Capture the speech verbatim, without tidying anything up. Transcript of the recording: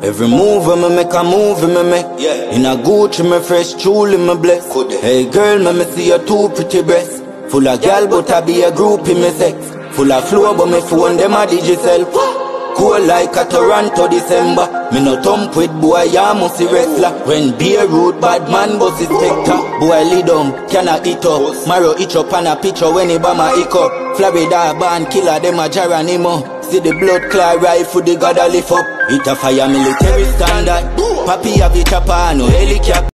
Every move when me make a move me make. Yeah. In a Gucci me fresh, truly me bless. Hey girl, me me see your two pretty breasts. Full of gal but I be a groupie me sex. Full of flow but me phone them a digital. Cool like a Toronto December. Me no thump with boy, ya must see wrestler. When Beirut bad man bust his spectre. Boy lead on, cannot eat up. Marrow itch up and a picture when he bama hiccup. Florida band killer, them a Geronimo. See the blood clot rifle, the God a lift up. It a fire military standard. Papi have the chopper, no helicopter.